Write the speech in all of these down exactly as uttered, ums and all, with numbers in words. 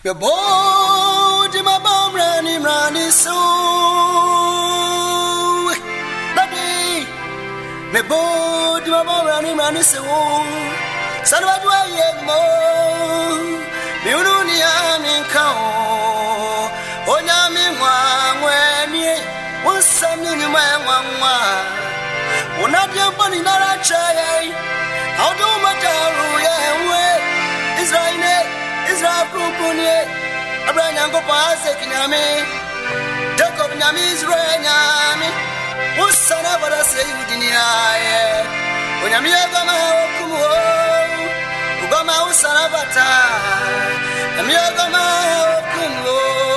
Your body, my bomb, running, running so. Daddy, my body, my bomb, running, running so. Son of a way more. You know, I'm in cow. Oh, I'm in one way. One something in my one. When I do money, not a try. I'll do my darling way. Israel. Israel Kukunye, Abraham Gopase Kinami, Jacob Nami Israel Nami, whose son of a say you didn't hear. When I'm here, Gama Kumu, Ugama Sanabata, I'm here, Gama Kumu.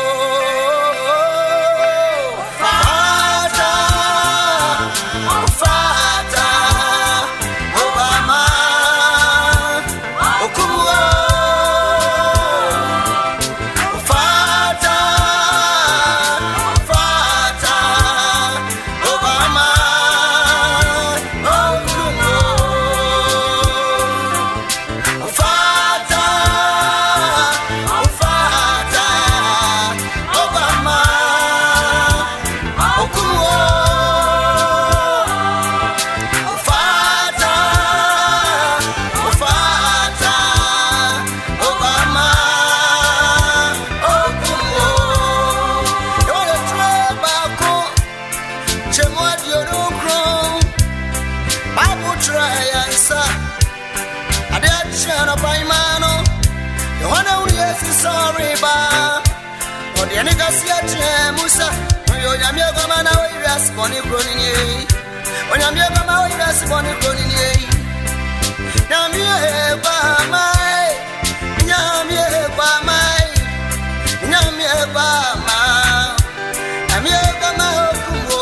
Sorry, ba. Oh, the niggas Musa. When you're young, you're going to be responsible. When I'm young, I'm responsible. Now, me, by my, now, me, by my, now, me, by my, I'm here by my.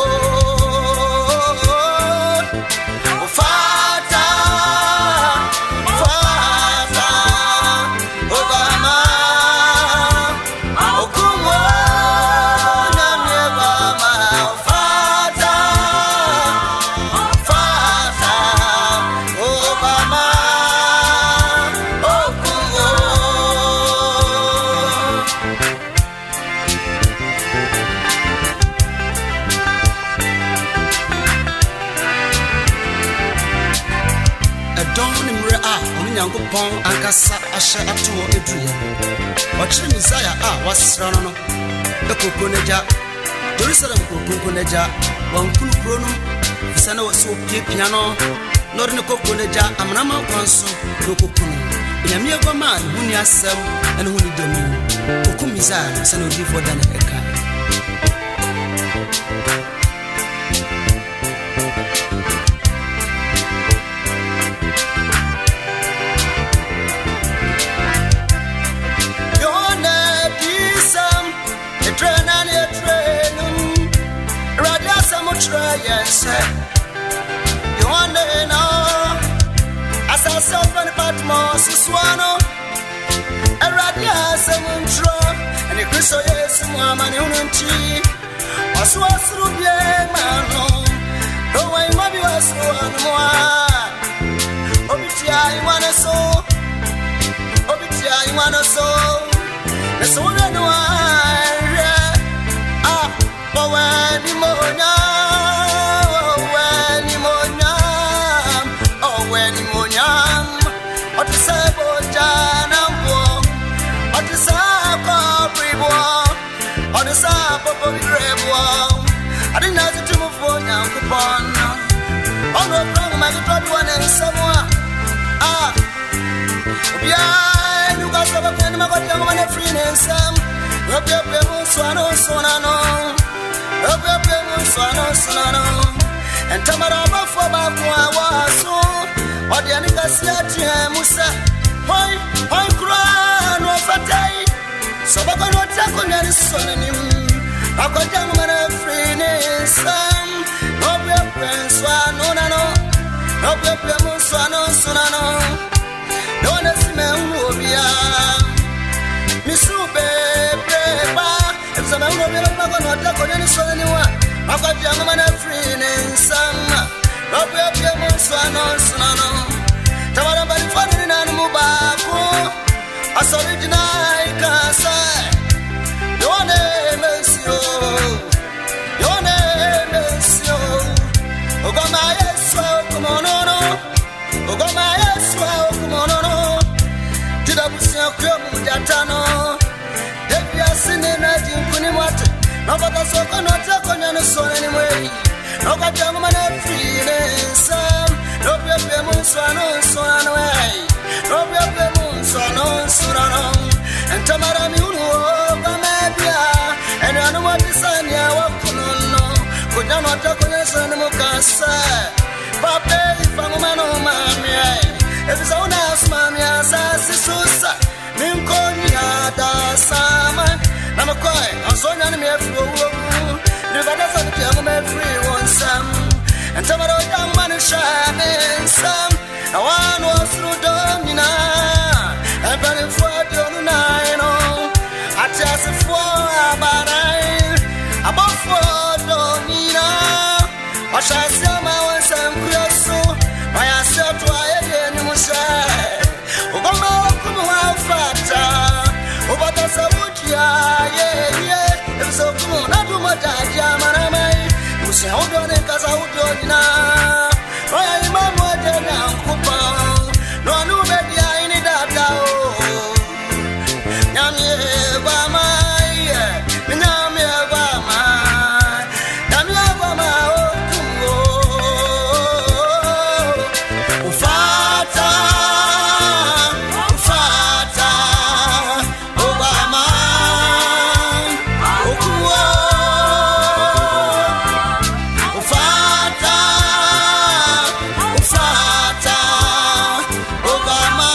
Pon akasa asha atuo edruye ochiri Messiah a wasra no no ekokoneja Jerusalem kokoneja wankunu kro no fisana waso piepia no no ne kokoneja amnama kwanso kokokunu nyame egoma huni asem ene huni domi kokum Messiah sana odi for dan eka try and say you want to know as I saw from the Patmos Swano a radias and drum and the Christo yes woman unity was was through the man no way maybe was one more Obitia I wanna so Obitia I wanna so that's all I know ah but when the morning I didn't have to move for now. On the ground, my good one and someone. Ah, yeah, you guys have a pen, my god, young man, free and some. Rub your people, swano, sonano. Rub your people, swano, sonano. And Tamara for Bakwa, so. Or the Anika Musa. Why, why, cry, no fatay. So I cannot take on any son. I got young man of freeness, no your friends, no, no, no, no, your friends, no, sonano. Don't let me know, Miss Rube, Breba, if some of them are not going to talk on any son anyone. I got young man of freeness, no, your friends, no, sonano. Tawara by the father in Animal Baco, as original, Casa. Sano, Devia Sinena, Jinkuni Mate, Nobata Soko, not Takonan, son anyway. Nobody young man at freelance, no Bemun Sano, son away, no Bemun Sano, Surano, and Tamara Mulu, Gamabia, and Anuma Sanya, Wakuno, could not talk on the son of Mukasa. Papa, if I'm a man, oh, mammy, if it's on us, mammy, as I see Susa, Minkonia, da Sama, I'm a coin, I'm so young, me for the brothers of the young man free one some, and tomorrow young man is shining some. I want was through Domina, and running for the nine, I just for about nine, about for Domina. I shall sell my one some Creoso, my answer to I again, you must say, Obama, come on, Fata, over the Sabutia, yeah, yeah, if so, come on, not too much, Yamanamai, you say, hold on, because I would do now. I am a mother now, Coupon, no, no, baby, I need that now. Yammy, Bama, Yammy, Bama, Yammy, Bama, oh, Fata, Fata, Obama, oh, Fata, Fata, Obama,